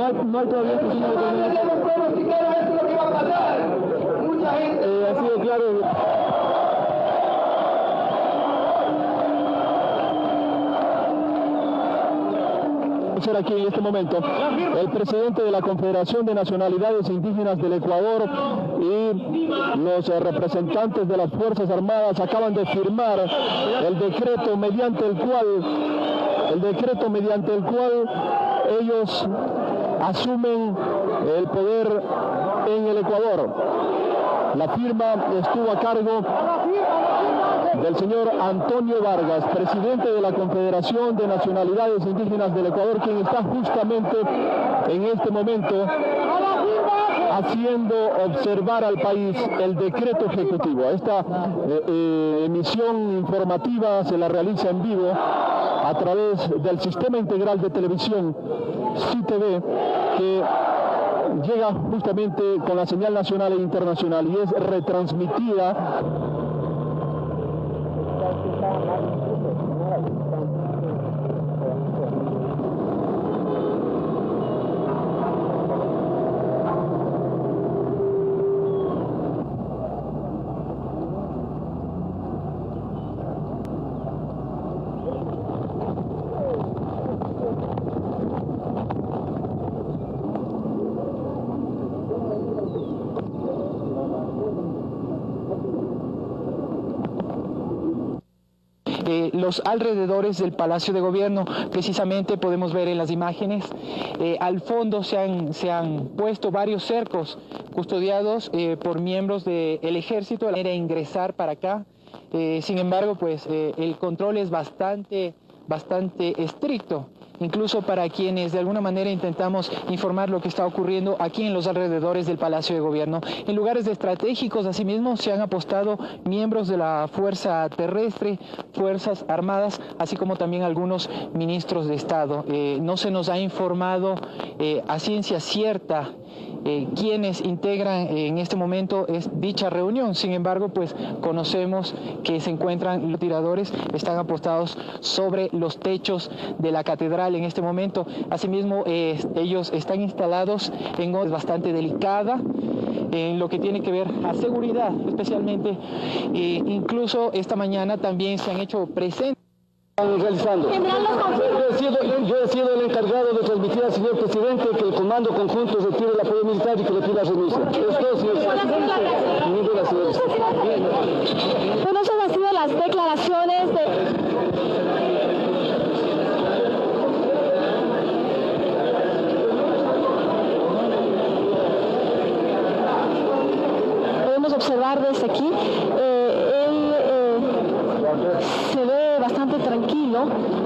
no hay todavía oficina de coordinación. Ha sido claro. Aquí en este momento el presidente de la Confederación de Nacionalidades Indígenas del Ecuador y los representantes de las Fuerzas Armadas acaban de firmar el decreto mediante el cual ellos asumen el poder en el Ecuador. La firma estuvo a cargo del señor Antonio Vargas, presidente de la Confederación de Nacionalidades Indígenas del Ecuador, quien está justamente en este momento haciendo observar al país el decreto ejecutivo. Esta emisión informativa se la realiza en vivo a través del Sistema Integral de Televisión, CITV, que llega justamente con la señal nacional e internacional y es retransmitida. Los alrededores del Palacio de Gobierno, precisamente podemos ver en las imágenes, al fondo se han puesto varios cercos custodiados por miembros del ejército para ingresar para acá. Sin embargo, pues el control es bastante estricto, incluso para quienes de alguna manera intentamos informar lo que está ocurriendo aquí en los alrededores del Palacio de Gobierno. En lugares estratégicos, asimismo, se han apostado miembros de la Fuerza Terrestre, Fuerzas Armadas, así como también algunos ministros de Estado. No se nos ha informado a ciencia cierta quienes integran en este momento dicha reunión. Sin embargo, pues conocemos que se encuentran los tiradores, están apostados sobre los techos de la catedral en este momento. Asimismo, ellos están instalados en una bastante delicada en lo que tiene que ver a seguridad, especialmente. Incluso esta mañana también se han hecho presentes. Realizando. Yo he sido el encargado de transmitir al señor presidente que el comando conjunto retire el apoyo militar y que retire la renuncia. Esto, señor presidente. Bueno, esas han sido las declaraciones de... Podemos observar desde aquí, se ve bastante tranquilo.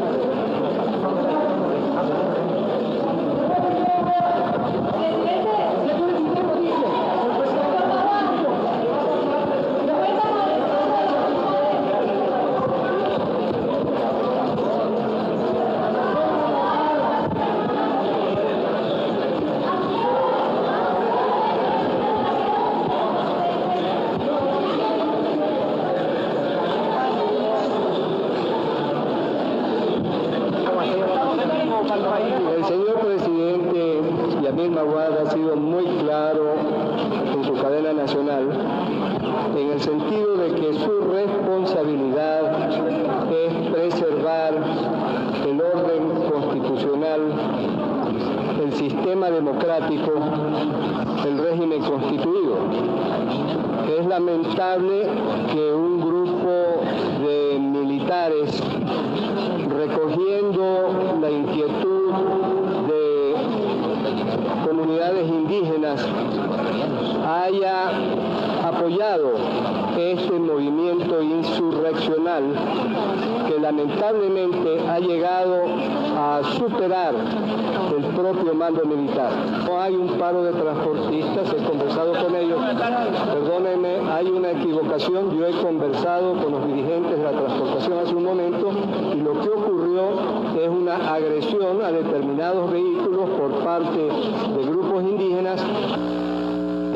El señor presidente Yamil Mahuad ha sido muy claro en su cadena nacional en el sentido de que su responsabilidad es preservar el orden constitucional, el sistema democrático, el régimen constituido. Es lamentable que un grupo de militares, recogiendo la inquietud de comunidades indígenas, haya apoyado este movimiento insurreccional que lamentablemente ha llegado a superar el propio mando militar. No hay un paro de transportistas, he conversado con ellos, perdónenme, hay una equivocación, yo he conversado con los dirigentes de la transportación hace un momento y lo que ocurrió es una agresión a determinados vehículos por parte de grupos indígenas.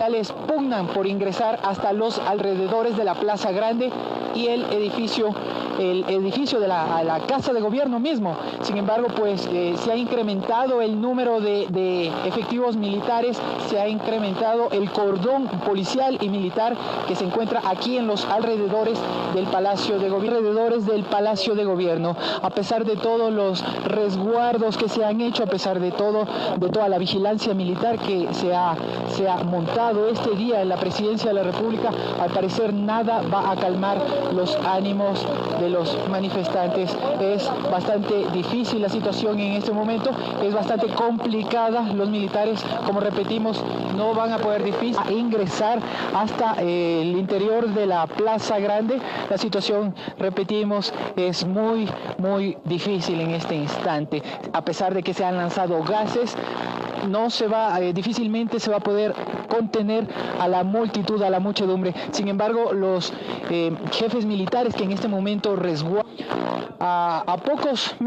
Pugnan por ingresar hasta los alrededores de la Plaza Grande y el edificio el edificio de la Casa de Gobierno mismo. Sin embargo, pues se ha incrementado el número de efectivos militares, se ha incrementado el cordón policial y militar que se encuentra aquí en los alrededores del Palacio de Gobierno. A pesar de todos los resguardos que se han hecho, a pesar de toda la vigilancia militar que se ha montado este día en la Presidencia de la República, al parecer nada va a calmar los ánimos de los manifestantes. Es bastante difícil la situación en este momento, es bastante complicada. Los militares, como repetimos, no van a poder ingresar hasta el interior de la Plaza Grande. La situación, repetimos, es muy difícil en este instante. A pesar de que se han lanzado gases, difícilmente se va a poder contener a la multitud, a la muchedumbre. Sin embargo, los jefes militares que en este momento resguardan a pocos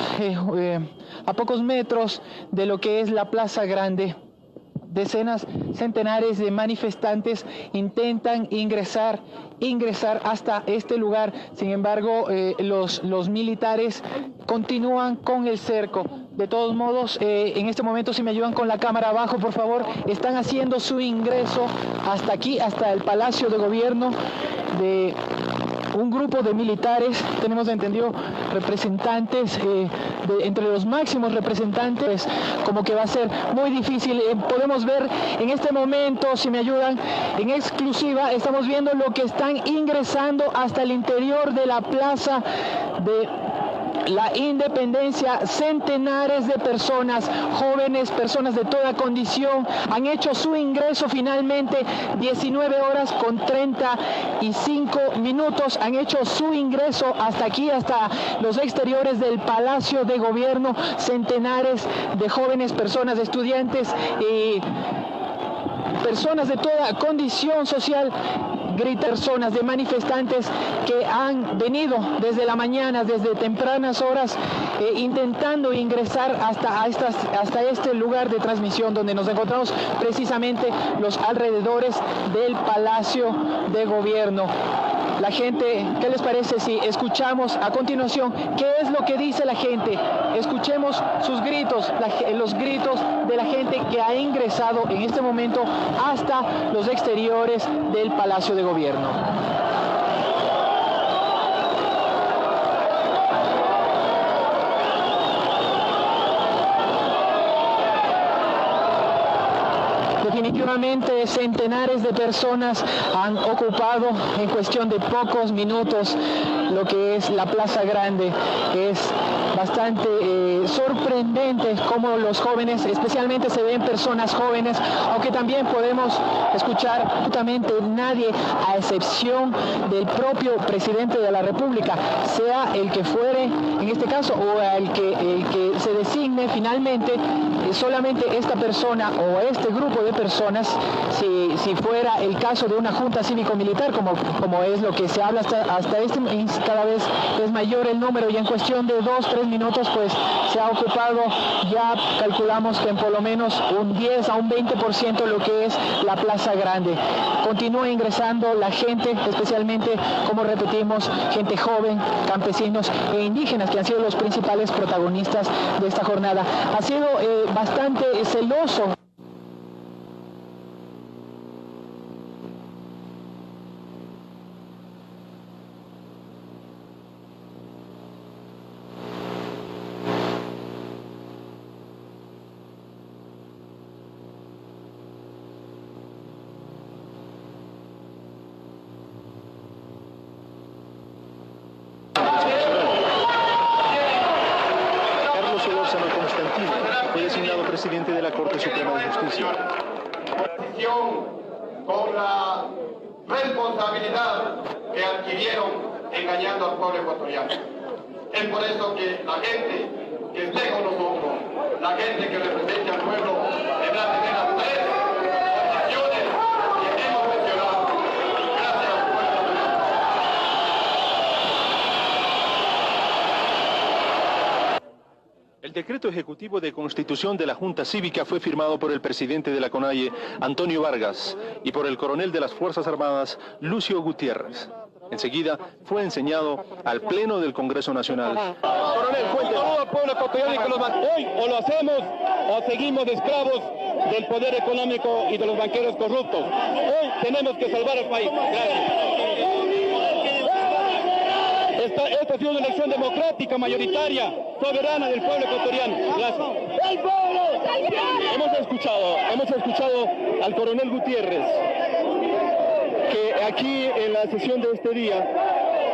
metros de lo que es la Plaza Grande, centenares de manifestantes intentan ingresar hasta este lugar. Sin embargo, los militares continúan con el cerco. De todos modos, en este momento, si me ayudan con la cámara abajo, por favor, están haciendo su ingreso hasta aquí, hasta el Palacio de Gobierno, de un grupo de militares. Tenemos entendido representantes, entre los máximos representantes, como que va a ser muy difícil. Podemos ver en este momento, si me ayudan, en exclusiva, estamos viendo lo que están ingresando hasta el interior de la Plaza de la Independencia. Centenares de personas, jóvenes, personas de toda condición, han hecho su ingreso finalmente. 19 horas con 35 minutos han hecho su ingreso hasta aquí, hasta los exteriores del Palacio de Gobierno. Centenares de jóvenes, personas, estudiantes y personas de toda condición social, personas de manifestantes que han venido desde la mañana, desde tempranas horas, intentando ingresar hasta este lugar de transmisión, donde nos encontramos precisamente los alrededores del Palacio de Gobierno. La gente, ¿qué les parece si escuchamos a continuación qué es lo que dice la gente? Escuchemos sus gritos, los gritos de la gente que ha ingresado en este momento hasta los exteriores del Palacio de Gobierno. Definitivamente centenares de personas han ocupado en cuestión de pocos minutos lo que es la Plaza Grande. Es bastante sorprendente cómo los jóvenes, especialmente se ven personas jóvenes, aunque también podemos escuchar absolutamente nadie, a excepción del propio presidente de la República, sea el que fuere en este caso o el que se designe finalmente, solamente esta persona o este grupo de personas, si fuera el caso de una junta cívico-militar, como es lo que se habla hasta este, cada vez es mayor el número, y en cuestión de 2-3 minutos pues se ha ocupado, ya calculamos que en por lo menos un 10 a un 20% lo que es la Plaza Grande. Continúa ingresando la gente, especialmente, como repetimos, gente joven, campesinos e indígenas, que han sido los principales protagonistas de esta jornada. Ha sido bastante celoso. Presidente de la Corte Suprema de Justicia. Con la responsabilidad que adquirieron engañando al pueblo ecuatoriano. Es por eso que la gente que esté con nosotros, la gente que representa al pueblo, deberá tener las tres condiciones que hemos mencionado. Gracias al pueblo. El decreto ejecutivo de constitución de la Junta Cívica fue firmado por el presidente de la CONAIE, Antonio Vargas, y por el coronel de las Fuerzas Armadas, Lucio Gutiérrez. Enseguida fue enseñado al Pleno del Congreso Nacional. Coronel, cuente. Todo el pueblo ecuatoriano que hoy o lo hacemos o seguimos esclavos del poder económico y de los banqueros corruptos. Hoy tenemos que salvar al país. Gracias. Esta ha sido una elección democrática, mayoritaria, soberana del pueblo ecuatoriano. Gracias. Hemos escuchado al coronel Gutiérrez, que aquí en la sesión de este día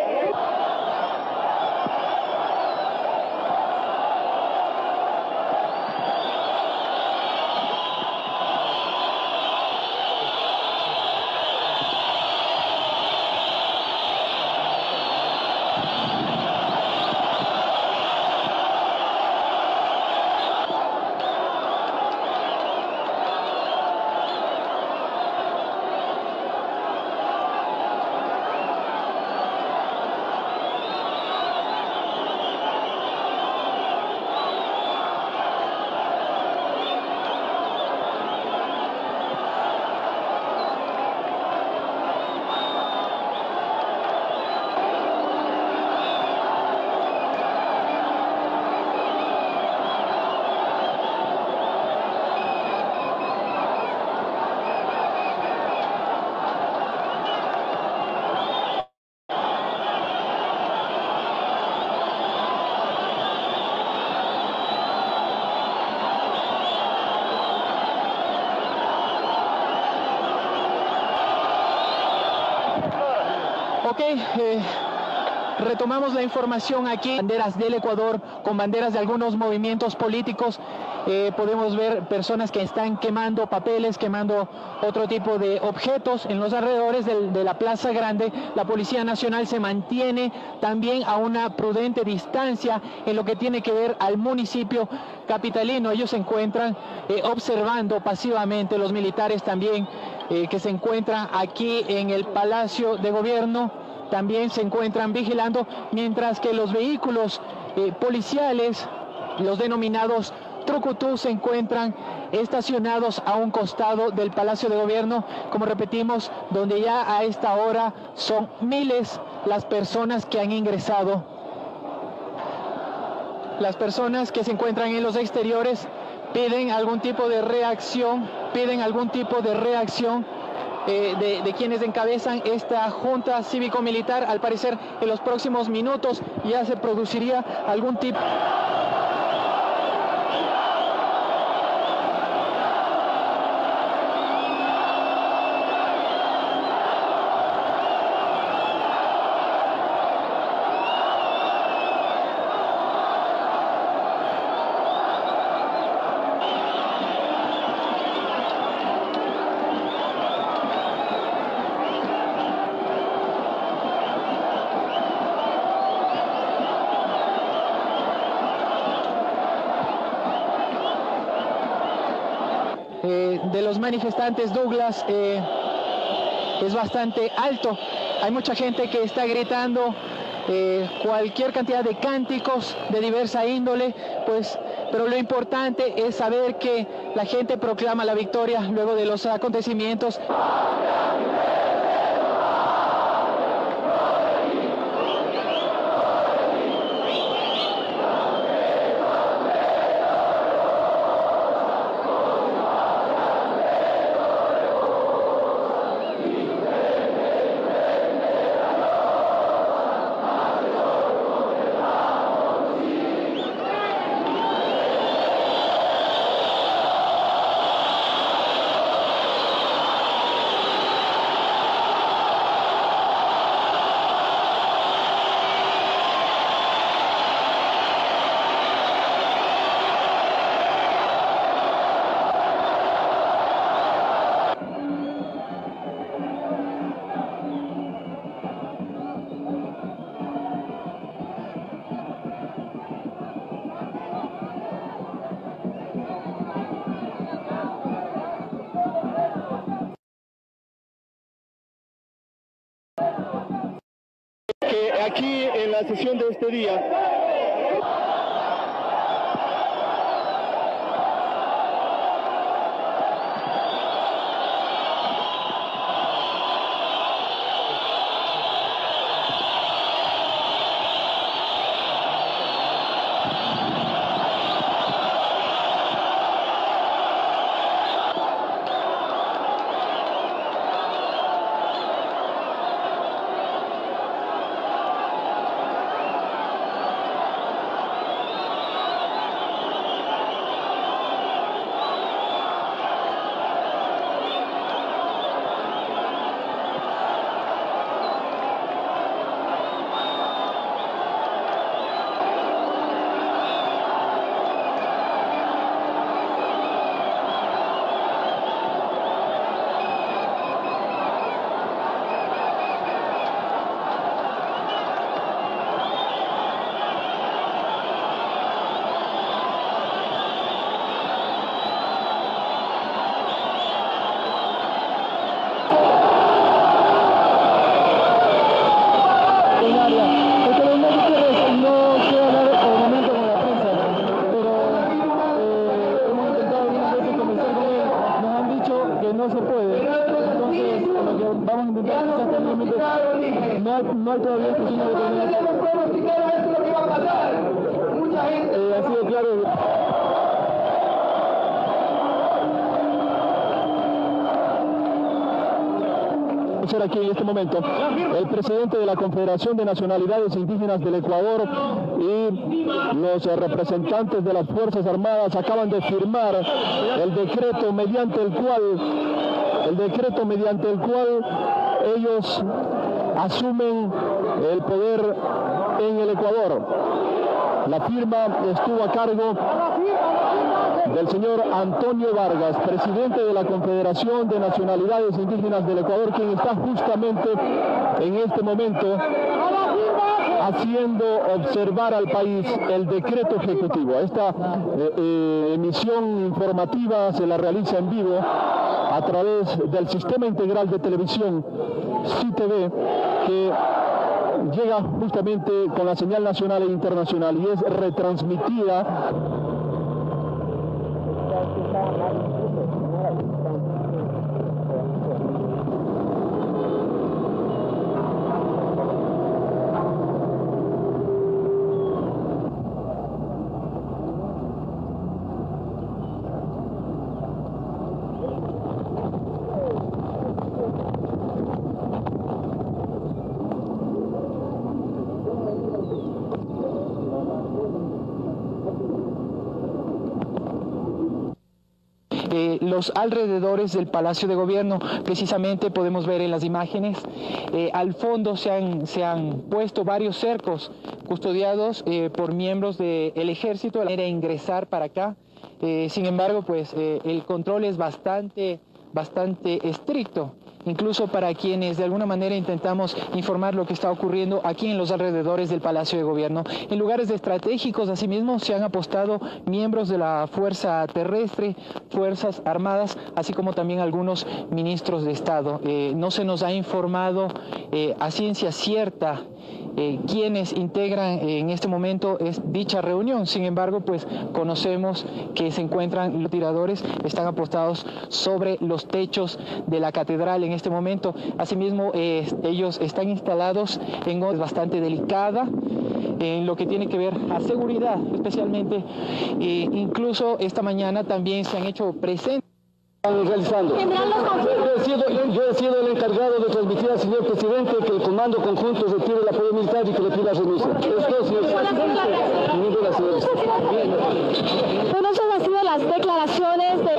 Retomamos la información aquí, banderas del Ecuador con banderas de algunos movimientos políticos. Podemos ver personas que están quemando papeles, quemando otro tipo de objetos en los alrededores de la Plaza Grande. La Policía Nacional se mantiene también a una prudente distancia en lo que tiene que ver al municipio capitalino. Ellos se encuentran observando pasivamente, los militares también que se encuentran aquí en el Palacio de Gobierno también se encuentran vigilando, mientras que los vehículos policiales, los denominados trucutú, se encuentran estacionados a un costado del Palacio de Gobierno, como repetimos, donde ya a esta hora son miles las personas que han ingresado. Las personas que se encuentran en los exteriores piden algún tipo de reacción, de quienes encabezan esta junta cívico-militar. Al parecer en los próximos minutos ya se produciría algún tipo... de los manifestantes, Douglas, es bastante alto. Hay mucha gente que está gritando cualquier cantidad de cánticos de diversa índole, pero lo importante es saber que la gente proclama la victoria luego de los acontecimientos. Que aquí en la sesión de este día puede. Entonces, lo que vamos a intentar quizás simplemente no hay todavía oficina de ha sido claro. Aquí en este momento el presidente de la Confederación de Nacionalidades Indígenas del Ecuador y los representantes de las Fuerzas Armadas acaban de firmar el decreto mediante el cual ellos asumen el poder en el Ecuador. La firma estuvo a cargo del señor Antonio Vargas, presidente de la Confederación de Nacionalidades Indígenas del Ecuador, quien está justamente en este momento haciendo observar al país el decreto ejecutivo. Esta emisión informativa se la realiza en vivo a través del Sistema Integral de Televisión, CITV, que llega justamente con la señal nacional e internacional y es retransmitida los alrededores del Palacio de Gobierno. Precisamente podemos ver en las imágenes, al fondo se han puesto varios cercos custodiados por miembros del ejército de ingresar para acá. Sin embargo, pues el control es bastante estricto, incluso para quienes de alguna manera intentamos informar lo que está ocurriendo aquí en los alrededores del Palacio de Gobierno. En lugares estratégicos, asimismo, se han apostado miembros de la Fuerza Terrestre, Fuerzas Armadas, así como también algunos ministros de Estado. No se nos ha informado a ciencia cierta quienes integran en este momento dicha reunión. Sin embargo, pues conocemos que se encuentran los tiradores, están apostados sobre los techos de la catedral en este momento. Asimismo, ellos están instalados en una bastante delicada en lo que tiene que ver a seguridad, especialmente. Incluso esta mañana también se han hecho presentes. Realizando. Yo he sido el encargado de transmitir al señor presidente que el comando conjunto retire el apoyo militar y que le pida renuncia. Esto, señor presidente. Ninguna, señor. Bueno, esas han sido las declaraciones de...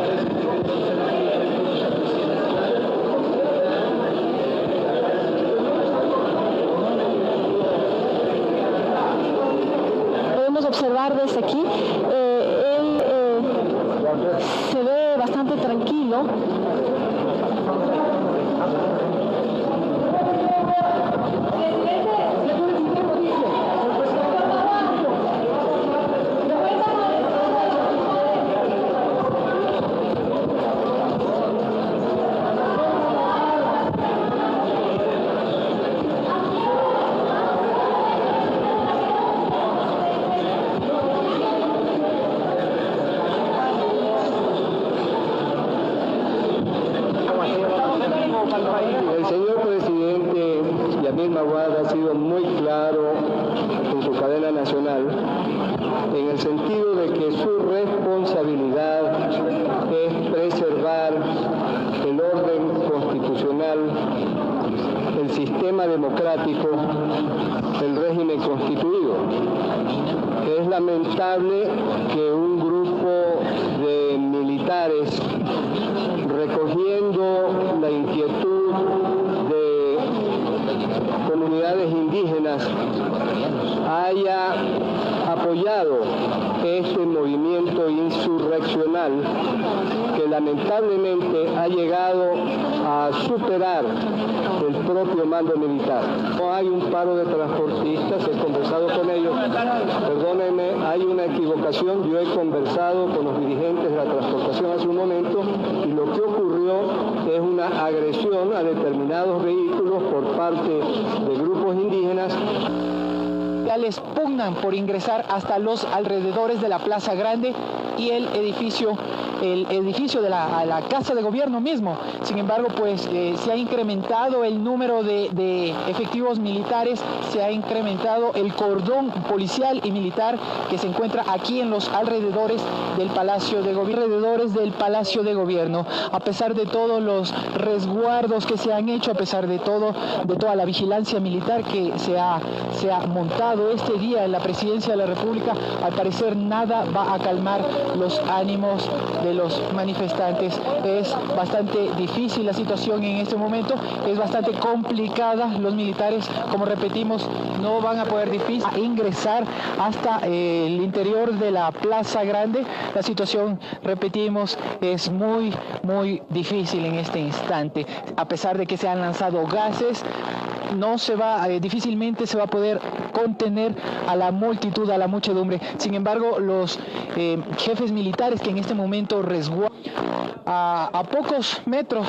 Podemos observar desde aquí. Se ve bastante tranquilo. El señor presidente Yamil Maguad ha sido muy claro en su cadena nacional en el sentido de que su responsabilidad es preservar el orden constitucional, el sistema democrático, el régimen constituido. Es lamentable que un grupo de militares, recogiendo la inquietud de comunidades indígenas, haya apoyado este movimiento insurreccional que lamentablemente ha llegado a superar el propio mando militar. No hay un paro de transportistas, he conversado con ellos, perdónenme, hay una equivocación, yo he conversado con los dirigentes de la transportación hace un momento y lo que ocurrió es una agresión a determinados vehículos por parte de grupos indígenas. les pugnan por ingresar hasta los alrededores de la Plaza Grande y el edificio de la Casa de Gobierno mismo. Sin embargo, pues se ha incrementado el número de efectivos militares, se ha incrementado el cordón policial y militar que se encuentra aquí en los alrededores del Palacio de Gobierno. A pesar de todos los resguardos que se han hecho, a pesar de toda la vigilancia militar que se ha montado este día en la Presidencia de la República, al parecer nada va a calmar los ánimos de los manifestantes. Es bastante difícil la situación en este momento, es bastante complicada. Los militares, como repetimos, no van a poder ingresar hasta el interior de la Plaza Grande. La situación, repetimos, es muy difícil en este instante. A pesar de que se han lanzado gases, difícilmente se va a poder contener a la multitud, a la muchedumbre. Sin embargo, los jefes militares que en este momento resguardan a pocos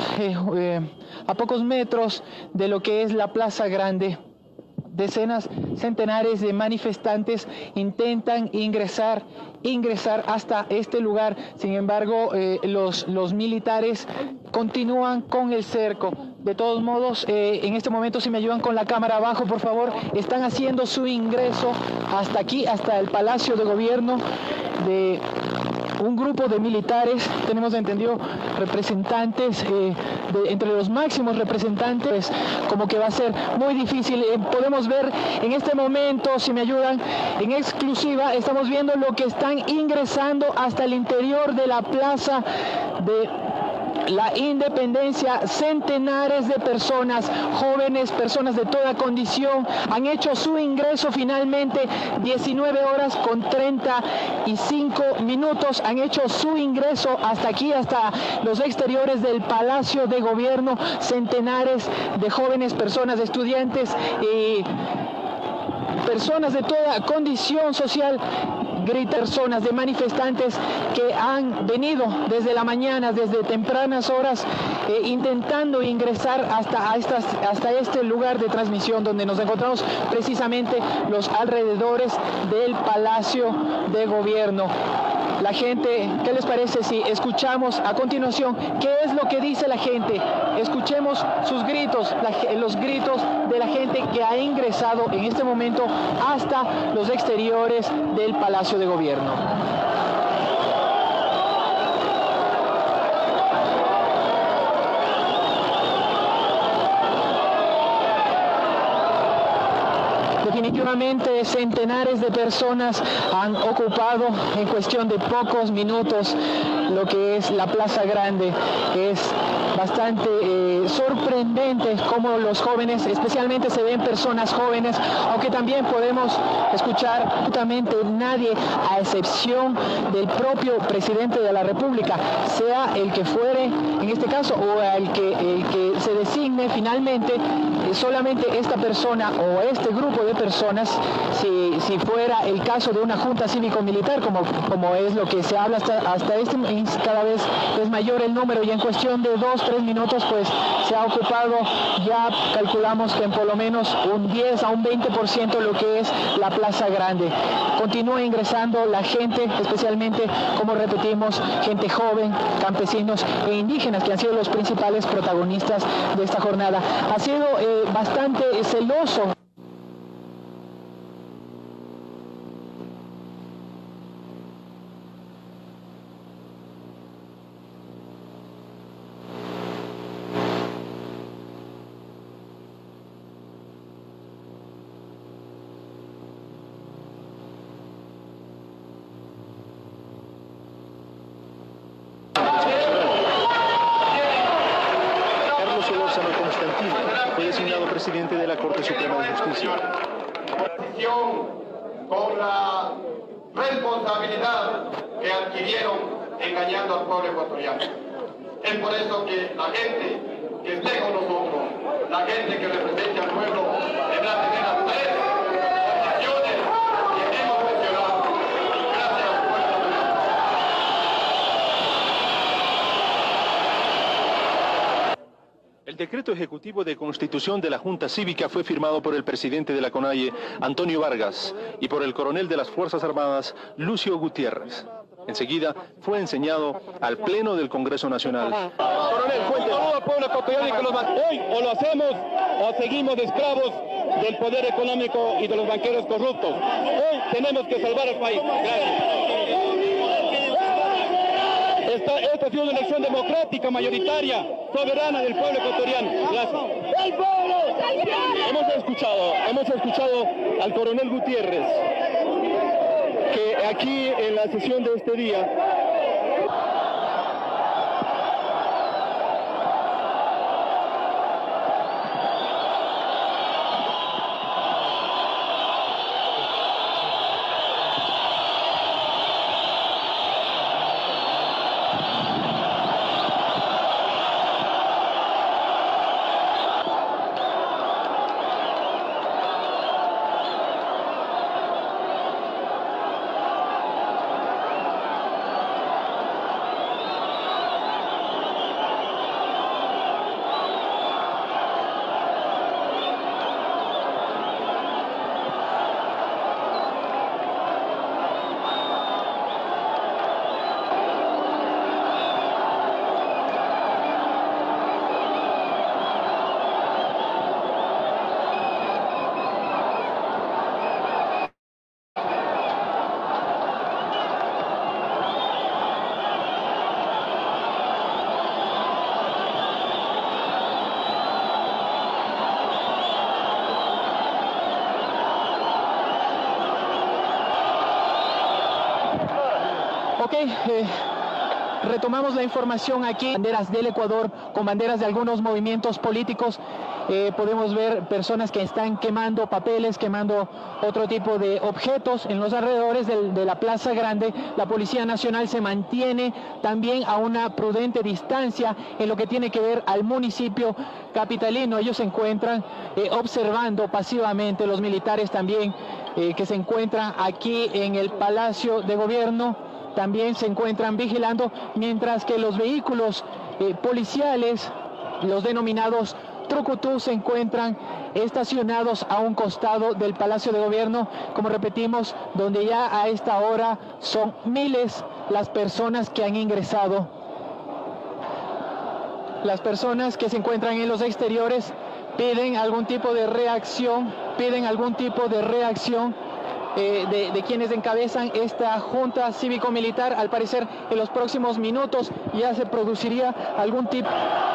metros de lo que es la Plaza Grande, centenares de manifestantes intentan ingresar hasta este lugar. Sin embargo, los militares continúan con el cerco. De todos modos, en este momento, si me ayudan con la cámara abajo, por favor, están haciendo su ingreso hasta aquí, hasta el Palacio de Gobierno, de un grupo de militares. Tenemos entendido representantes, entre los máximos representantes, pues, como que va a ser muy difícil. Podemos ver en este momento, si me ayudan, en exclusiva, estamos viendo lo que están ingresando hasta el interior de la Plaza de la Independencia. Centenares de personas, jóvenes, personas de toda condición, han hecho su ingreso finalmente. 19:35 han hecho su ingreso hasta aquí, hasta los exteriores del Palacio de Gobierno. Centenares de jóvenes, personas, estudiantes y personas de toda condición social, personas de manifestantes que han venido desde la mañana, desde tempranas horas, intentando ingresar hasta este lugar de transmisión, donde nos encontramos precisamente los alrededores del Palacio de Gobierno. La gente, ¿qué les parece si escuchamos a continuación qué es lo que dice la gente? Escuchemos sus gritos, los gritos de la gente que ha ingresado en este momento hasta los exteriores del Palacio de Gobierno. Definitivamente centenares de personas han ocupado en cuestión de pocos minutos lo que es la Plaza Grande. Es bastante sorprendente cómo los jóvenes, especialmente se ven personas jóvenes, aunque también podemos escuchar absolutamente nadie, a excepción del propio presidente de la República, sea el que fuere en este caso o el que se designe finalmente, solamente esta persona o este grupo de personas, si fuera el caso de una junta cívico-militar, como es lo que se habla hasta este, cada vez es mayor el número, y en cuestión de 2-3 minutos pues se ha ocupado, ya calculamos que en por lo menos un 10 a un 20% lo que es la Plaza Grande. Continúa ingresando la gente, especialmente, como repetimos, gente joven, campesinos e indígenas, que han sido los principales protagonistas de esta jornada. Ha sido bastante celoso. Presidente de la Corte Suprema de Justicia. Con la responsabilidad que adquirieron engañando al pueblo ecuatoriano. Es por eso que la gente que esté con nosotros, la gente que represente al pueblo, deberá tener las tres condiciones que hemos mencionado. Gracias al pueblo. El El decreto ejecutivo de constitución de la Junta Cívica fue firmado por el presidente de la CONAIE, Antonio Vargas, y por el coronel de las Fuerzas Armadas, Lucio Gutiérrez. Enseguida fue enseñado al Pleno del Congreso Nacional. Coronel, cuente. Saludo al pueblo ecuatoriano y que hoy o lo hacemos o seguimos de esclavos del poder económico y de los banqueros corruptos. Hoy tenemos que salvar al país. Gracias. Esta ha sido una elección democrática, mayoritaria, soberana del pueblo ecuatoriano. Gracias. Hemos escuchado al coronel Gutiérrez, que aquí en la sesión de este día retomamos la información aquí, banderas del Ecuador con banderas de algunos movimientos políticos. Podemos ver personas que están quemando papeles, quemando otro tipo de objetos en los alrededores de la Plaza Grande. La Policía Nacional se mantiene también a una prudente distancia en lo que tiene que ver al municipio capitalino. Ellos se encuentran observando pasivamente, los militares también que se encuentran aquí en el Palacio de Gobierno también se encuentran vigilando, mientras que los vehículos policiales, los denominados trucutú, se encuentran estacionados a un costado del Palacio de Gobierno, como repetimos, donde ya a esta hora son miles las personas que han ingresado. Las personas que se encuentran en los exteriores piden algún tipo de reacción, de quienes encabezan esta Junta Cívico-Militar. Al parecer en los próximos minutos ya se produciría algún tipo...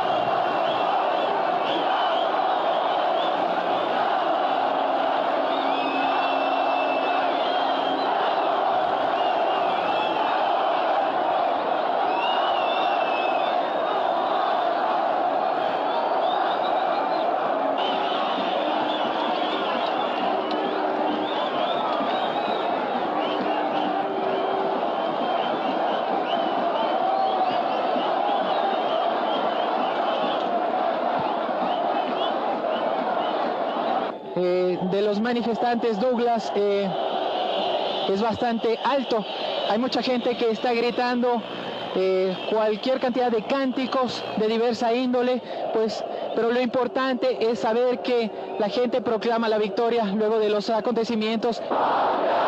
de los manifestantes, Douglas, es bastante alto. Hay mucha gente que está gritando cualquier cantidad de cánticos de diversa índole, pero lo importante es saber que la gente proclama la victoria luego de los acontecimientos.